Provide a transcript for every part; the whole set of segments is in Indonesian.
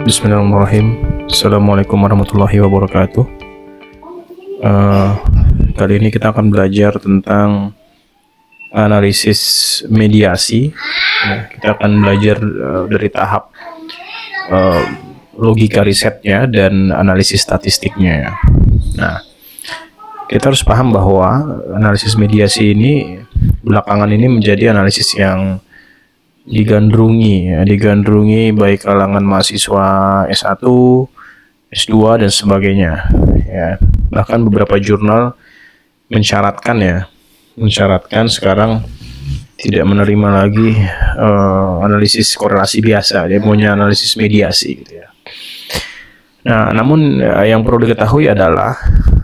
Bismillahirrahmanirrahim. Assalamualaikum warahmatullahi wabarakatuh. Kali ini kita akan belajar tentang analisis mediasi. Kita akan belajar dari tahap logika risetnya dan analisis statistiknya. Nah, kita harus paham bahwa analisis mediasi ini belakangan ini menjadi analisis yang digandrungi baik kalangan mahasiswa S1, S2 dan sebagainya. Ya, bahkan beberapa jurnal mensyaratkan sekarang tidak menerima lagi analisis korelasi biasa, dia maunya analisis mediasi gitu ya. Nah, namun yang perlu diketahui adalah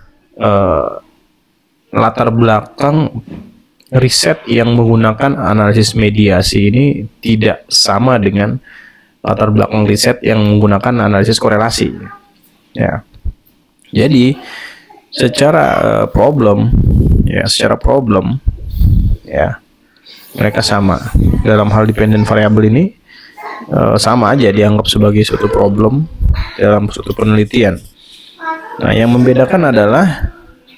latar belakang riset yang menggunakan analisis mediasi ini tidak sama dengan latar belakang riset yang menggunakan analisis korelasi. Ya, jadi secara problem, ya mereka sama. Dalam hal dependent variable ini sama aja dianggap sebagai suatu problem dalam suatu penelitian. Nah, yang membedakan adalah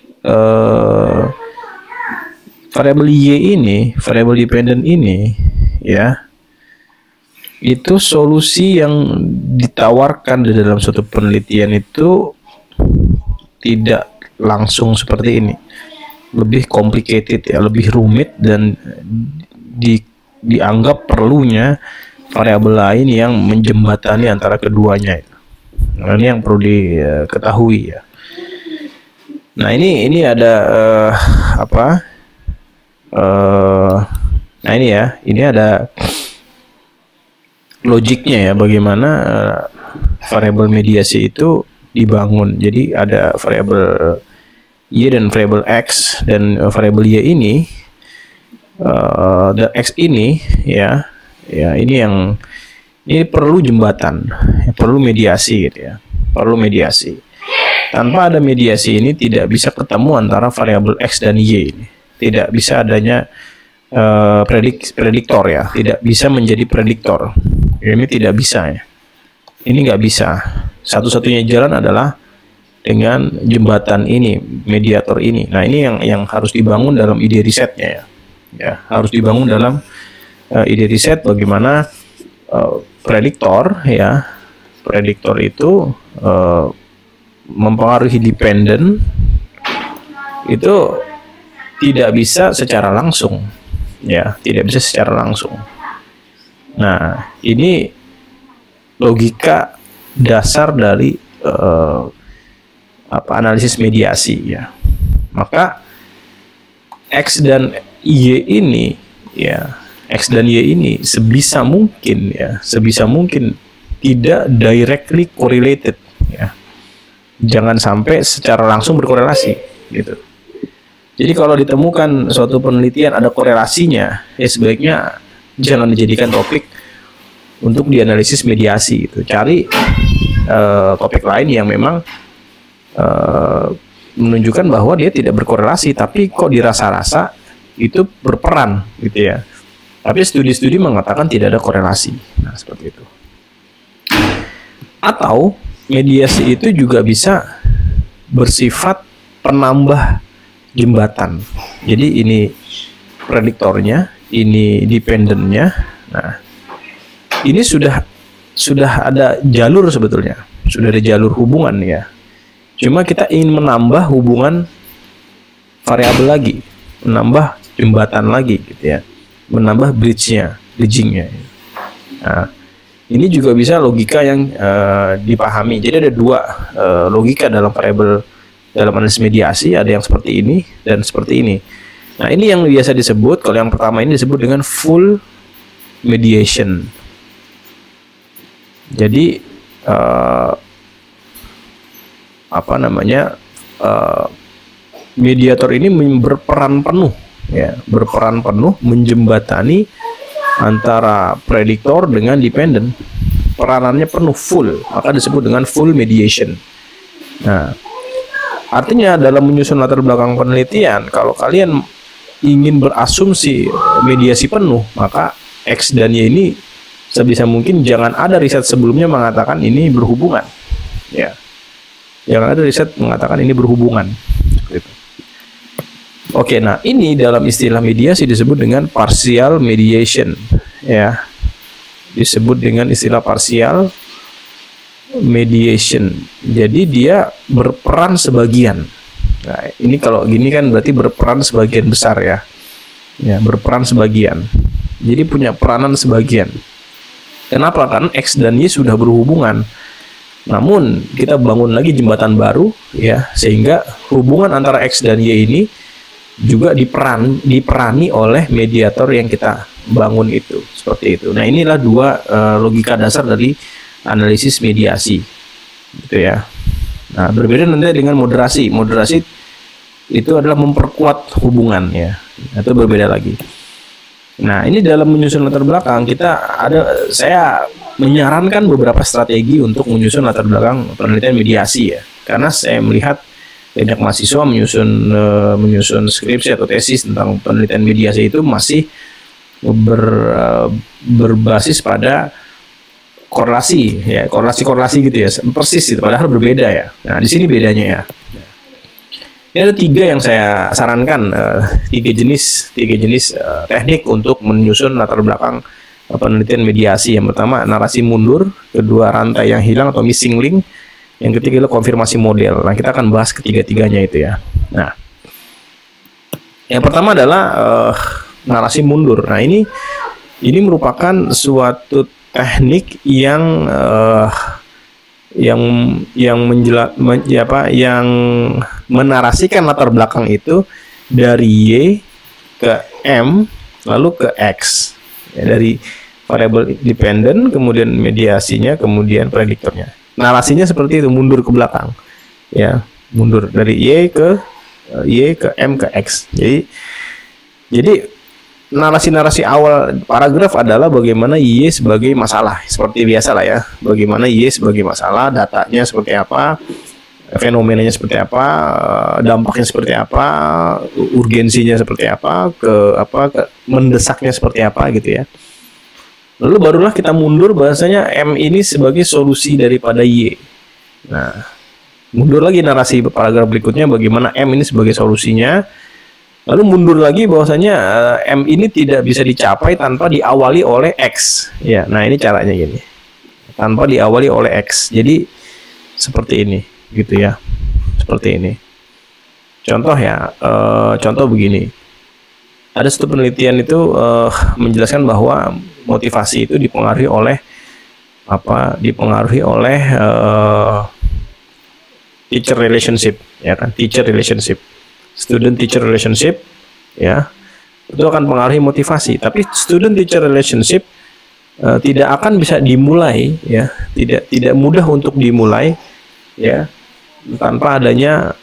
variabel Y ini, variabel dependent ini, ya, itu solusi yang ditawarkan di dalam suatu penelitian itu tidak langsung seperti ini, lebih complicated ya, lebih rumit dan dianggap perlunya variabel lain yang menjembatani antara keduanya. Nah, ini yang perlu diketahui ya. Nah, ini ada nah ini ada logiknya ya, bagaimana variabel mediasi itu dibangun. Jadi ada variabel Y dan variabel X, dan variabel Y ini dan X ini ya ini perlu jembatan, perlu mediasi gitu ya, perlu mediasi. Tanpa ada mediasi ini tidak bisa ketemu antara variabel X dan Y ini. Tidak bisa adanya prediktor ya, tidak bisa menjadi prediktor. Ini tidak bisa ya. Ini nggak bisa. Satu-satunya jalan adalah dengan jembatan ini, mediator ini. Nah, ini yang harus dibangun dalam ide risetnya ya. Ya, harus dibangun dalam ide riset bagaimana prediktor ya. Prediktor itu mempengaruhi dependent itu tidak bisa secara langsung ya, tidak bisa secara langsung. Nah, ini logika dasar dari analisis mediasi ya. Maka X dan Y ini ya, X dan Y ini sebisa mungkin tidak directly correlated ya. Jangan sampai secara langsung berkorelasi gitu. Jadi kalau ditemukan suatu penelitian ada korelasinya, ya sebaiknya jangan dijadikan topik untuk dianalisis mediasi gitu. Cari topik lain yang memang menunjukkan bahwa dia tidak berkorelasi, tapi kok dirasa-rasa itu berperan gitu ya. Tapi studi-studi mengatakan tidak ada korelasi. Nah, seperti itu. Atau mediasi itu juga bisa bersifat penambah jembatan. Jadi ini prediktornya, ini dependennya. Nah, ini sudah ada jalur sebetulnya, sudah ada jalur hubungan ya. Cuma kita ingin menambah hubungan variabel lagi, menambah jembatan lagi gitu ya, menambah bridgingnya. Nah, ini juga bisa logika yang dipahami. Jadi ada dua logika dalam variabel dalam analisis mediasi, ada yang seperti ini dan seperti ini. Nah, ini yang biasa disebut, kalau yang pertama ini disebut dengan full mediation. Jadi mediator ini berperan penuh ya, berperan penuh menjembatani antara prediktor dengan dependent. Peranannya penuh, full, maka disebut dengan full mediation. Nah, artinya dalam menyusun latar belakang penelitian, kalau kalian ingin berasumsi mediasi penuh, maka X dan Y ini sebisa mungkin jangan ada riset sebelumnya mengatakan ini berhubungan. Ya, jangan ada riset mengatakan ini berhubungan. Gitu. Oke, nah ini dalam istilah mediasi disebut dengan partial mediation, ya, disebut dengan istilah partial mediation. Jadi dia berperan sebagian. Nah, ini kalau gini kan berarti berperan sebagian besar ya, ya berperan sebagian. Jadi punya peranan sebagian. Kenapa? Karena X dan Y sudah berhubungan. Namun kita bangun lagi jembatan baru, ya, sehingga hubungan antara X dan Y ini juga diperani oleh mediator yang kita bangun itu, seperti itu. Nah, inilah dua logika dasar dari analisis mediasi, gitu ya. Nah, berbeda nanti dengan moderasi. Moderasi itu adalah memperkuat hubungan, ya, itu berbeda lagi. Nah, ini dalam menyusun latar belakang saya menyarankan beberapa strategi untuk menyusun latar belakang penelitian mediasi, ya, karena saya melihat banyak mahasiswa menyusun skripsi atau tesis tentang penelitian mediasi itu masih berbasis pada korelasi, ya, korelasi gitu ya, persis itu, padahal berbeda ya. Nah, di sini bedanya ya. Ini ada 3 yang saya sarankan, 3 jenis teknik untuk menyusun latar belakang penelitian mediasi. Yang pertama narasi mundur, kedua rantai yang hilang atau missing link, yang ketiga adalah konfirmasi model. Nah, kita akan bahas ketiga-tiganya itu ya. Nah, yang pertama adalah narasi mundur. Nah, ini merupakan suatu teknik yang menarasikan latar belakang itu dari Y ke M lalu ke X, ya, dari variabel dependent, kemudian mediasinya, kemudian prediktornya. Narasinya seperti itu, mundur ke belakang, ya, mundur dari Y ke M ke X. Jadi narasi-narasi awal paragraf adalah bagaimana Y sebagai masalah, seperti biasa lah ya, bagaimana Y sebagai masalah, datanya seperti apa, fenomenanya seperti apa, dampaknya seperti apa, urgensinya seperti apa, mendesaknya seperti apa, gitu ya. Lalu barulah kita mundur bahasanya M ini sebagai solusi daripada Y. Nah, mundur lagi narasi paragraf berikutnya bagaimana M ini sebagai solusinya. Lalu mundur lagi bahwasanya M ini tidak bisa dicapai tanpa diawali oleh X. Ya, nah ini caranya gini. Tanpa diawali oleh X. Jadi seperti ini, gitu ya. Seperti ini. Contoh ya, contoh begini. Ada satu penelitian itu menjelaskan bahwa motivasi itu dipengaruhi oleh teacher relationship, ya kan, teacher relationship, student teacher relationship, ya, itu akan mempengaruhi motivasi. Tapi student teacher relationship tidak akan bisa dimulai, ya, tidak mudah untuk dimulai, ya, tanpa adanya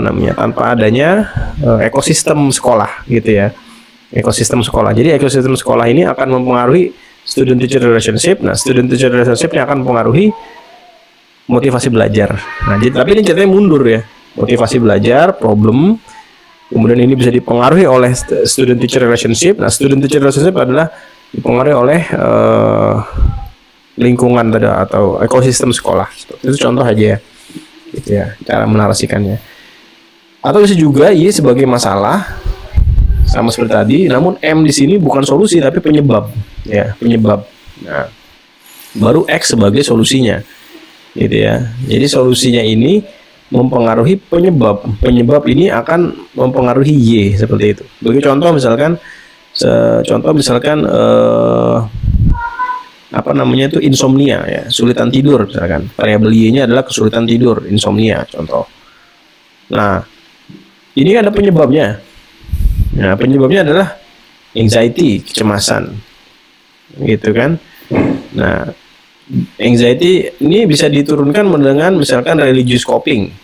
ekosistem sekolah, gitu ya. Ekosistem sekolah. Jadi ekosistem sekolah ini akan mempengaruhi student teacher relationship. Nah, student teacher relationship yang akan mempengaruhi motivasi belajar. Nah, tapi ini ceritanya mundur ya. Motivasi belajar, problem, kemudian ini bisa dipengaruhi oleh student teacher relationship. Nah, student teacher relationship adalah dipengaruhi oleh lingkungan atau ekosistem sekolah. Itu contoh aja ya. Gitu ya, cara menarasikannya. Atau bisa juga Y sebagai masalah, sama seperti tadi, namun M di sini bukan solusi tapi penyebab, ya, penyebab. Nah, baru X sebagai solusinya, gitu ya. Jadi solusinya ini mempengaruhi penyebab, penyebab ini akan mempengaruhi Y, seperti itu. Bagi contoh misalkan itu insomnia, ya, kesulitan tidur misalkan. Variabel Y-nya adalah kesulitan tidur, insomnia contoh. Nah, ini ada penyebabnya. Nah, penyebabnya adalah anxiety, kecemasan, gitu kan. Nah, anxiety ini bisa diturunkan dengan misalkan religious coping.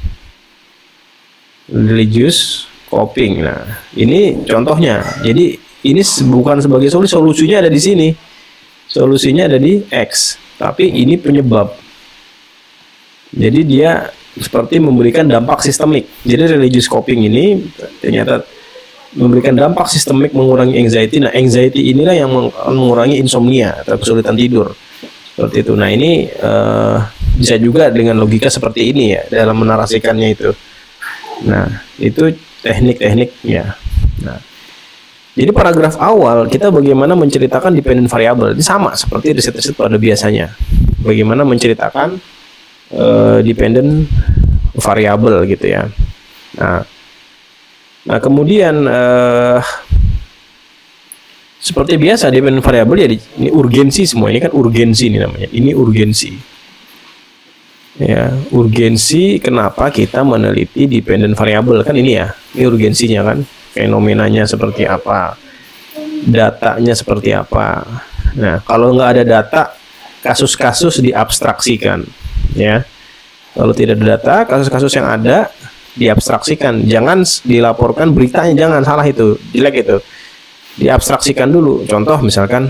Nah, ini contohnya. Jadi ini bukan sebagai solusinya ada di sini. Solusinya ada di X, tapi ini penyebab. Jadi dia seperti memberikan dampak sistemik. Jadi religious coping ini ternyata memberikan dampak sistemik mengurangi anxiety. Nah, anxiety inilah yang mengurangi insomnia atau kesulitan tidur. Seperti itu. Nah, ini bisa juga dengan logika seperti ini ya dalam menarasikannya itu. Nah, itu teknik-tekniknya. Nah, jadi paragraf awal kita bagaimana menceritakan dependent variable. Ini sama seperti riset-riset pada biasanya. Bagaimana menceritakan dependent variable gitu ya. Nah kemudian seperti biasa dependent variable ya ini urgensi semua. Ini kan urgensi ini namanya. Ini urgensi. Ya, urgensi kenapa kita meneliti dependent variable kan ini ya. Ini urgensinya kan. Fenomenanya seperti apa, datanya seperti apa. Nah, kalau nggak ada data, kasus-kasus diabstraksikan, ya. Kalau tidak ada data, kasus-kasus yang ada diabstraksikan. Jangan dilaporkan beritanya, jangan salah itu, jelek itu. Diabstraksikan dulu. Contoh misalkan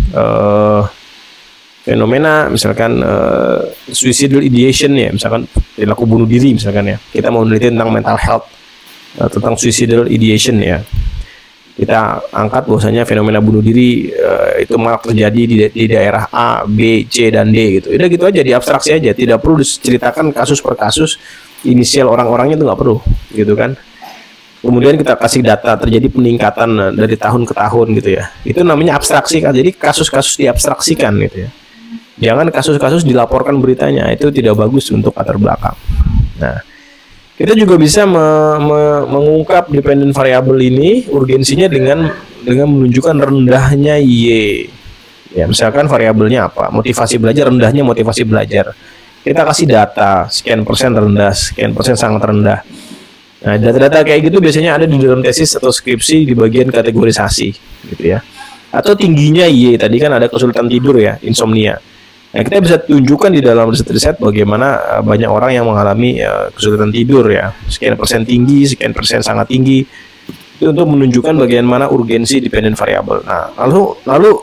fenomena, misalkan suicidal ideation ya, misalkan perilaku bunuh diri misalkan ya. Kita mau meneliti tentang mental health. Tentang suicidal ideation ya, kita angkat bahwasanya fenomena bunuh diri itu malah terjadi di daerah A, B, C dan D gitu. Udah gitu aja, diabstraksi aja, tidak perlu diceritakan kasus per kasus, inisial orang-orangnya itu nggak perlu gitu kan. Kemudian kita kasih data terjadi peningkatan dari tahun ke tahun gitu ya, itu namanya abstraksi kan. Jadi kasus-kasus diabstraksikan gitu ya, jangan kasus-kasus dilaporkan beritanya, itu tidak bagus untuk latar belakang. Nah, kita juga bisa mengungkap dependent variable ini urgensinya dengan menunjukkan rendahnya Y. Ya, misalkan variabelnya apa? Motivasi belajar, rendahnya motivasi belajar. Kita kasih data, sekian persen rendah, sekian persen sangat rendah. Nah, data-data kayak gitu biasanya ada di dalam tesis atau skripsi di bagian kategorisasi, gitu ya. Atau tingginya Y, tadi kan ada kesulitan tidur ya, insomnia. Nah, kita bisa tunjukkan di dalam riset-riset bagaimana banyak orang yang mengalami kesulitan tidur ya, sekian persen tinggi, sekian persen sangat tinggi. Itu untuk menunjukkan bagaimana urgensi dependent variable. Nah, lalu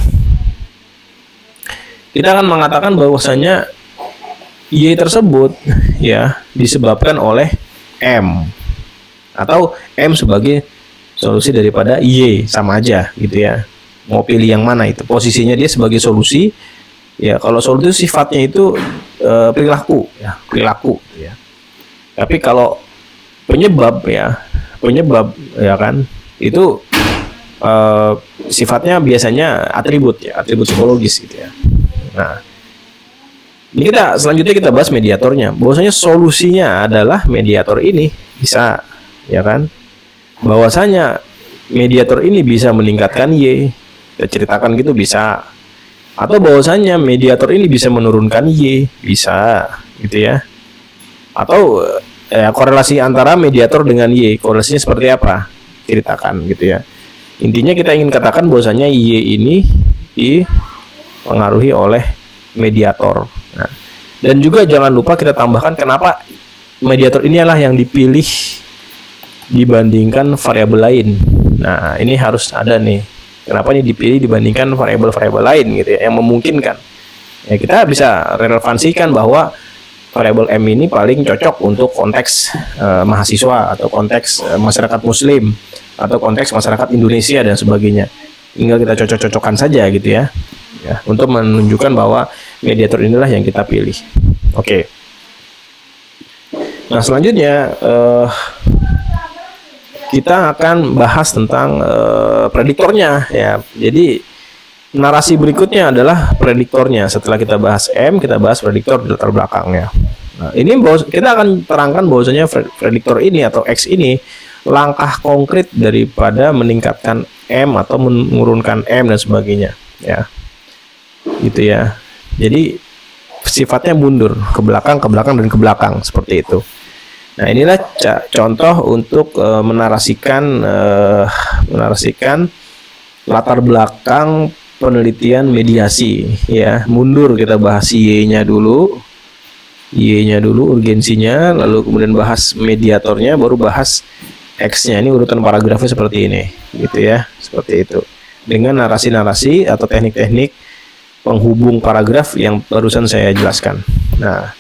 kita akan mengatakan bahwasanya Y tersebut ya disebabkan oleh M atau M sebagai solusi daripada Y, sama aja gitu ya. Mau pilih yang mana itu? Posisinya dia sebagai solusi. Ya, kalau solusi sifatnya itu perilaku ya. Tapi kalau penyebab ya kan itu sifatnya biasanya atribut psikologis gitu ya. Nah, ini selanjutnya kita bahas mediatornya. Bahwasanya solusinya adalah mediator ini bisa ya kan. Bahwasanya mediator ini bisa meningkatkan Y. Kita ceritakan gitu bisa. Atau bahwasanya mediator ini bisa menurunkan Y, bisa gitu ya. Atau korelasi antara mediator dengan Y, korelasinya seperti apa? Ceritakan gitu ya. Intinya kita ingin katakan bahwasanya Y ini dipengaruhi oleh mediator. Nah, dan juga jangan lupa kita tambahkan kenapa mediator ini adalah yang dipilih dibandingkan variabel lain. Nah, ini harus ada nih. Kenapa ini dipilih dibandingkan variabel-variabel lain gitu ya, yang memungkinkan. Ya, kita bisa relevansikan bahwa variabel M ini paling cocok untuk konteks mahasiswa atau konteks masyarakat muslim atau konteks masyarakat Indonesia dan sebagainya. Tinggal kita cocok-cocokkan saja gitu ya. Ya, untuk menunjukkan bahwa mediator inilah yang kita pilih. Oke. Nah, selanjutnya kita akan bahas tentang prediktornya ya. Jadi narasi berikutnya adalah prediktornya. Setelah kita bahas M, kita bahas prediktor di latar belakangnya. Nah, ini kita akan terangkan bahwasanya prediktor ini atau X ini langkah konkret daripada meningkatkan M atau menurunkan M dan sebagainya ya. Gitu ya. Jadi sifatnya mundur ke belakang dan ke belakang seperti itu. Nah, inilah contoh untuk menarasikan latar belakang penelitian mediasi ya. Mundur kita bahas Y-nya dulu, urgensinya, lalu kemudian bahas mediatornya, baru bahas X-nya. Ini urutan paragrafnya seperti ini gitu ya, seperti itu. Dengan narasi-narasi atau teknik-teknik penghubung paragraf yang barusan saya jelaskan. Nah,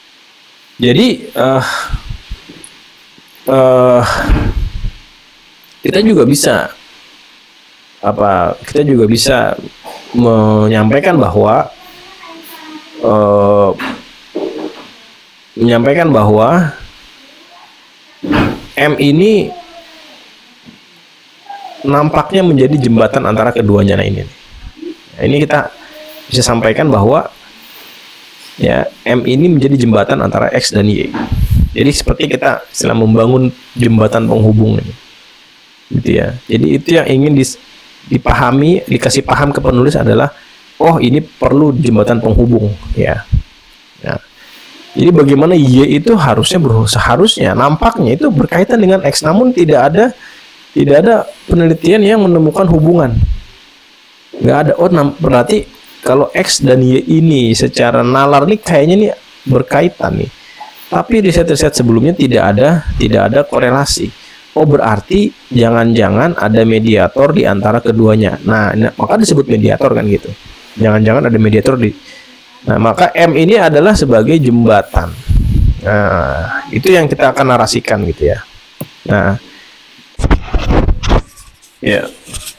jadi kita juga bisa kita juga bisa menyampaikan bahwa M ini nampaknya menjadi jembatan antara keduanya. Nah ini kita bisa sampaikan bahwa ya M ini menjadi jembatan antara X dan Y. Jadi seperti kita sedang membangun jembatan penghubung ini, gitu ya. Jadi itu yang ingin dipahami, dikasih paham ke penulis adalah, oh ini perlu jembatan penghubung, ya. Nah, jadi bagaimana Y itu seharusnya nampaknya itu berkaitan dengan X, namun tidak ada penelitian yang menemukan hubungan. Nggak ada. Oh, berarti kalau X dan Y ini secara nalar nih kayaknya nih berkaitan nih. Tapi riset-riset sebelumnya tidak ada korelasi. Oh, berarti jangan-jangan ada mediator di antara keduanya. Nah, maka disebut mediator kan gitu. Jangan-jangan ada mediator di. Nah, maka M ini adalah sebagai jembatan. Nah, itu yang kita akan narasikan gitu ya. Nah, ya.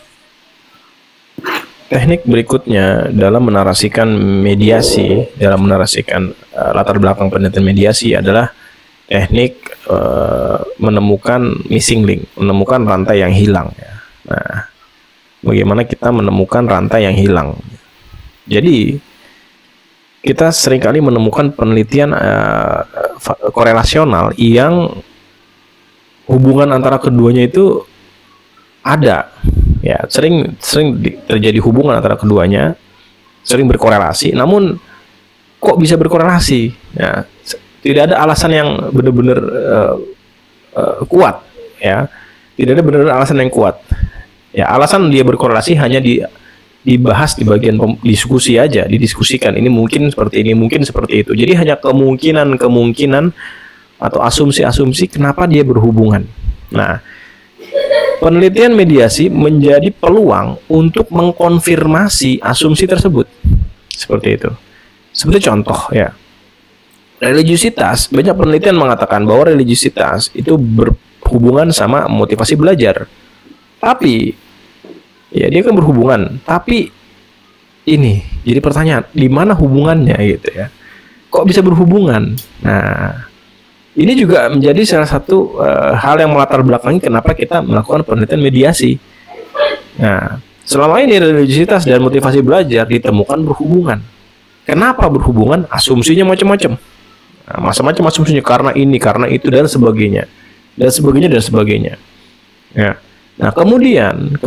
Teknik berikutnya dalam menarasikan mediasi, dalam menarasikan latar belakang penelitian mediasi adalah teknik menemukan missing link, menemukan rantai yang hilang. Ya. Nah, bagaimana kita menemukan rantai yang hilang? Jadi, kita seringkali menemukan penelitian korelasional yang hubungan antara keduanya itu ada. Ya, sering terjadi hubungan antara keduanya, sering berkorelasi. Namun kok bisa berkorelasi? Ya, tidak ada alasan yang benar-benar kuat. Ya, tidak ada benar-benar alasan yang kuat. Ya, alasan dia berkorelasi hanya dibahas di bagian diskusi aja, didiskusikan. Ini mungkin seperti ini, mungkin seperti itu. Jadi hanya kemungkinan atau asumsi-asumsi kenapa dia berhubungan. Nah, penelitian mediasi menjadi peluang untuk mengkonfirmasi asumsi tersebut. Seperti itu. Seperti contoh ya. Religiusitas, banyak penelitian mengatakan bahwa religiusitas itu berhubungan sama motivasi belajar. Tapi ya dia kan berhubungan, tapi ini jadi pertanyaan, di mana hubungannya gitu ya. Kok bisa berhubungan? Nah, ini juga menjadi salah satu hal yang melatar belakangi kenapa kita melakukan penelitian mediasi. Nah, selama ini religiusitas dan motivasi belajar ditemukan berhubungan. Kenapa berhubungan? Asumsinya macam-macam. Nah, macam-macam asumsinya, karena ini, karena itu, dan sebagainya. Dan sebagainya. Ya. Nah, kemudian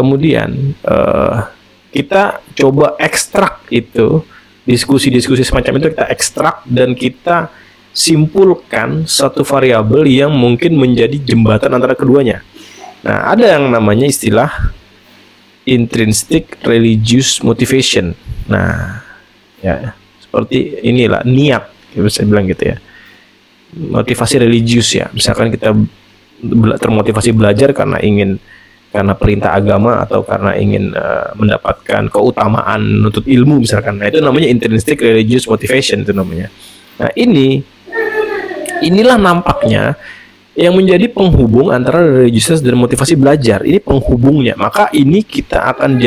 kita coba ekstrak itu, diskusi-diskusi semacam itu kita ekstrak dan kita simpulkan satu variabel yang mungkin menjadi jembatan antara keduanya. Nah, ada yang namanya istilah intrinsic religious motivation. Nah, ya seperti inilah niat, bisa bilang gitu ya. Motivasi religius ya. Misalkan kita termotivasi belajar karena perintah agama atau karena ingin mendapatkan keutamaan menuntut ilmu misalkan. Nah, itu namanya intrinsic religious motivation itu namanya. Nah, inilah nampaknya yang menjadi penghubung antara religiusitas dan motivasi belajar. Ini penghubungnya. Maka ini kita akan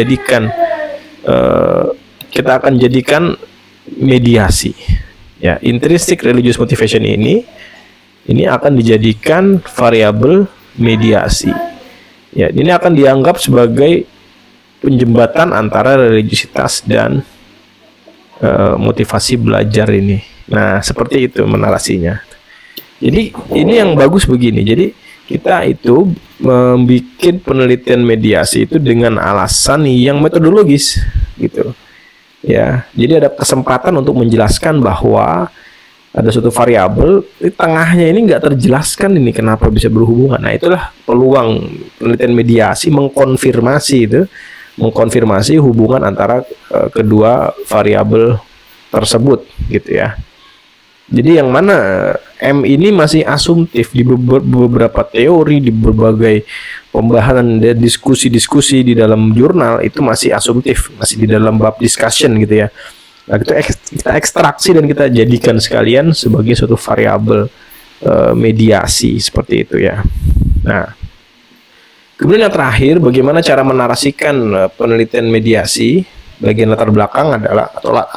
jadikan mediasi. Ya, intrinsic religious motivation ini akan dijadikan variabel mediasi. Ya, ini akan dianggap sebagai penjembatan antara religiusitas dan motivasi belajar ini. Nah, seperti itu menarasinya. Jadi ini yang bagus begini. Jadi kita itu membuat penelitian mediasi itu dengan alasan yang metodologis gitu. Ya, jadi ada kesempatan untuk menjelaskan bahwa ada suatu variabel di tengahnya ini nggak terjelaskan ini kenapa bisa berhubungan. Nah, itulah peluang penelitian mediasi mengkonfirmasi hubungan antara kedua variabel tersebut gitu ya. Jadi yang mana M ini masih asumtif di beberapa teori, di berbagai pembahasan dan diskusi-diskusi di dalam jurnal itu masih asumtif, masih di dalam bab discussion gitu ya. Nah, itu kita ekstraksi dan kita jadikan sekalian sebagai suatu variabel mediasi seperti itu ya. Nah, Kemudian yang terakhir, bagaimana cara menarasikan penelitian mediasi. Bagian latar belakang adalah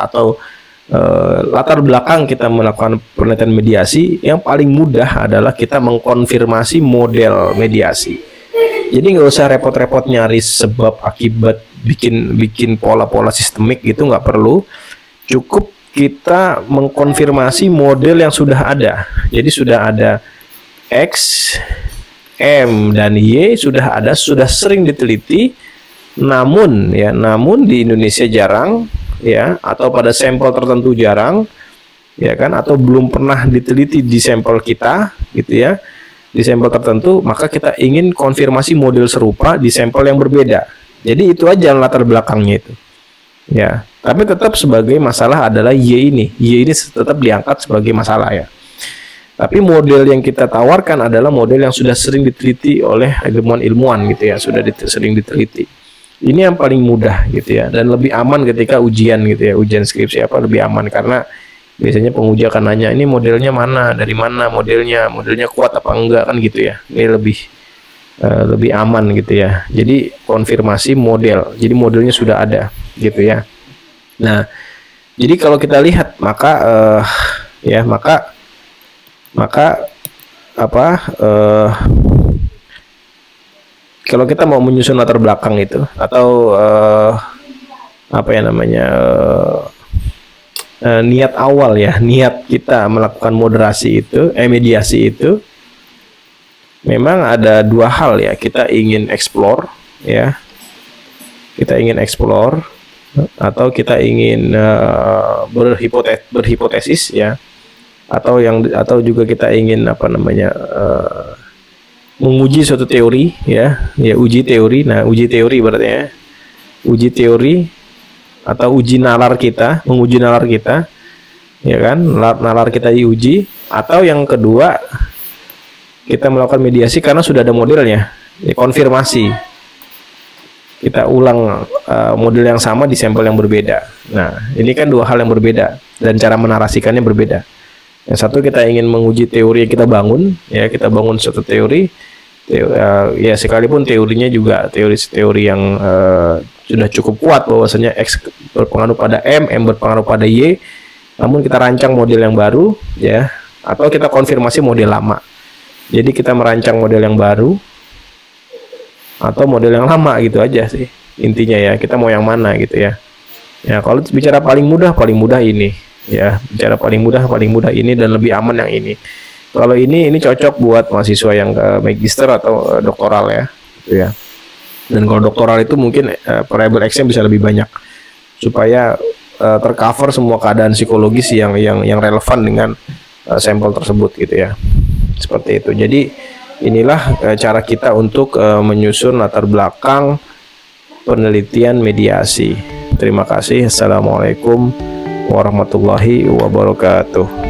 latar belakang kita melakukan penelitian mediasi. Yang paling mudah adalah kita mengkonfirmasi model mediasi. Jadi nggak usah repot-repot nyari sebab akibat, bikin pola-pola sistemik gitu, nggak perlu. Cukup kita mengkonfirmasi model yang sudah ada. Jadi sudah ada X, M, dan Y sudah ada, sudah sering diteliti. Namun di Indonesia jarang, ya, atau pada sampel tertentu jarang, ya kan, atau belum pernah diteliti di sampel kita, gitu ya, di sampel tertentu. Maka kita ingin konfirmasi model serupa di sampel yang berbeda. Jadi itu aja latar belakangnya itu, ya. Tapi tetap sebagai masalah adalah Y ini tetap diangkat sebagai masalah, ya. Tapi model yang kita tawarkan adalah model yang sudah sering diteliti oleh ilmuwan gitu ya, sudah sering diteliti. Ini yang paling mudah gitu ya, dan lebih aman ketika ujian gitu ya, ujian skripsi lebih aman, karena biasanya penguji akan nanya ini modelnya mana, dari mana modelnya kuat apa enggak kan gitu ya. Ini lebih aman gitu ya. Jadi konfirmasi model, jadi modelnya sudah ada gitu ya. Nah, jadi kalau kita lihat maka kalau kita mau menyusun latar belakang itu, atau niat awal ya, niat kita melakukan mediasi itu, memang ada dua hal ya. Kita ingin explore ya, atau kita ingin berhipotesis ya, atau juga kita ingin menguji suatu teori ya, uji teori. Nah, uji teori berarti ya, uji teori atau uji nalar kita, menguji nalar kita, ya kan, nalar kita diuji. Atau yang kedua, kita melakukan mediasi karena sudah ada modelnya, ya, konfirmasi, kita ulang model yang sama di sampel yang berbeda. Nah, ini kan dua hal yang berbeda dan cara menarasikannya berbeda. Yang satu kita ingin menguji teori yang kita bangun, ya, kita bangun suatu teori, ya, sekalipun teorinya juga teori yang sudah cukup kuat bahwasanya X berpengaruh pada M berpengaruh pada Y, namun kita rancang model yang baru ya, atau kita konfirmasi model lama. Jadi kita merancang model yang baru atau model yang lama gitu aja sih intinya ya, kita mau yang mana gitu ya. Ya, kalau bicara paling mudah ini ya, bicara paling mudah ini dan lebih aman yang ini. Kalau ini cocok buat mahasiswa yang magister atau doktoral ya, gitu ya. Dan kalau doktoral itu mungkin variable X-nya bisa lebih banyak supaya tercover semua keadaan psikologis yang relevan dengan sampel tersebut gitu ya. Seperti itu. Jadi inilah cara kita untuk menyusun latar belakang penelitian mediasi. Terima kasih. Assalamualaikum warahmatullahi wabarakatuh.